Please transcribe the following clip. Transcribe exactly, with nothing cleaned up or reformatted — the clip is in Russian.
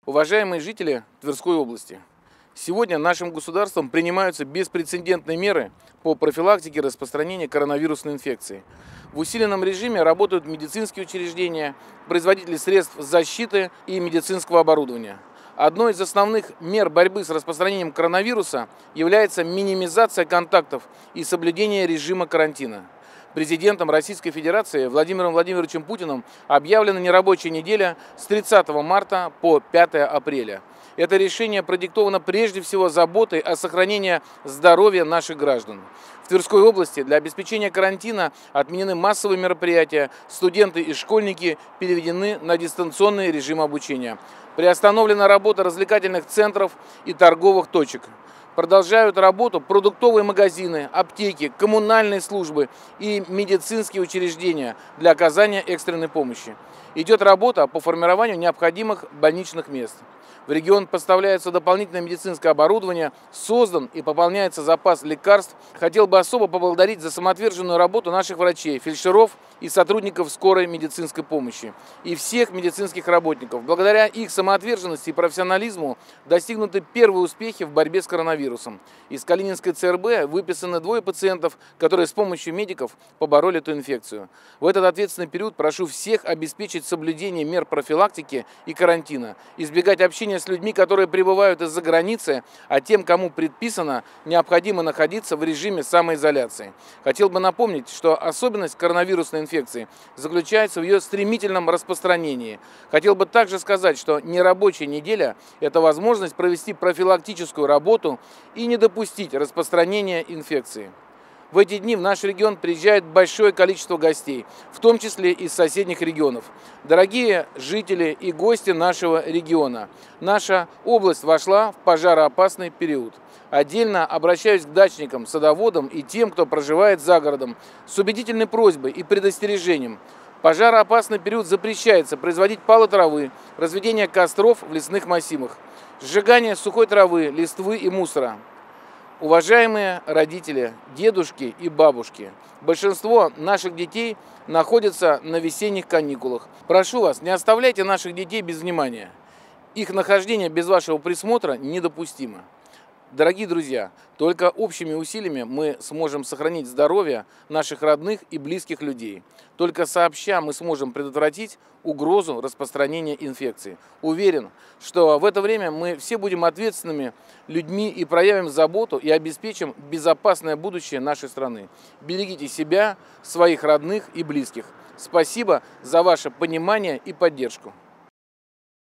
Уважаемые жители Тверской области, сегодня нашим государством принимаются беспрецедентные меры по профилактике распространения коронавирусной инфекции. В усиленном режиме работают медицинские учреждения, производители средств защиты и медицинского оборудования. Одной из основных мер борьбы с распространением коронавируса является минимизация контактов и соблюдение режима карантина. Президентом Российской Федерации Владимиром Владимировичем Путиным объявлена нерабочая неделя с тридцатого марта по пятое апреля. Это решение продиктовано прежде всего заботой о сохранении здоровья наших граждан. В Тверской области для обеспечения карантина отменены массовые мероприятия, студенты и школьники переведены на дистанционный режим обучения. Приостановлена работа развлекательных центров и торговых точек. Продолжают работу продуктовые магазины, аптеки, коммунальные службы и медицинские учреждения для оказания экстренной помощи. Идет работа по формированию необходимых больничных мест. В регион поставляется дополнительное медицинское оборудование, создан и пополняется запас лекарств. Хотел бы особо поблагодарить за самоотверженную работу наших врачей, фельдшеров и сотрудников скорой медицинской помощи и всех медицинских работников. Благодаря их самоотверженности и профессионализму достигнуты первые успехи в борьбе с коронавирусом. Из Калининской ЦРБ выписаны двое пациентов, которые с помощью медиков побороли эту инфекцию. В этот ответственный период прошу всех обеспечить соблюдение мер профилактики и карантина, избегать общения с людьми, которые прибывают из-за границы, а тем, кому предписано, необходимо находиться в режиме самоизоляции. Хотел бы напомнить, что особенность коронавирусной инфекции заключается в ее стремительном распространении. Хотел бы также сказать, что нерабочая неделя – это возможность провести профилактическую работу и не допустить распространения инфекции. В эти дни в наш регион приезжает большое количество гостей, в том числе из соседних регионов. Дорогие жители и гости нашего региона, наша область вошла в пожароопасный период. Отдельно обращаюсь к дачникам, садоводам и тем, кто проживает за городом, с убедительной просьбой и предостережением. В пожароопасный период запрещается производить палы травы, разведение костров в лесных массивах, сжигание сухой травы, листвы и мусора. Уважаемые родители, дедушки и бабушки, большинство наших детей находятся на весенних каникулах. Прошу вас, не оставляйте наших детей без внимания. Их нахождение без вашего присмотра недопустимо. Дорогие друзья, только общими усилиями мы сможем сохранить здоровье наших родных и близких людей. Только сообща мы сможем предотвратить угрозу распространения инфекции. Уверен, что в это время мы все будем ответственными людьми и проявим заботу и обеспечим безопасное будущее нашей страны. Берегите себя, своих родных и близких. Спасибо за ваше понимание и поддержку.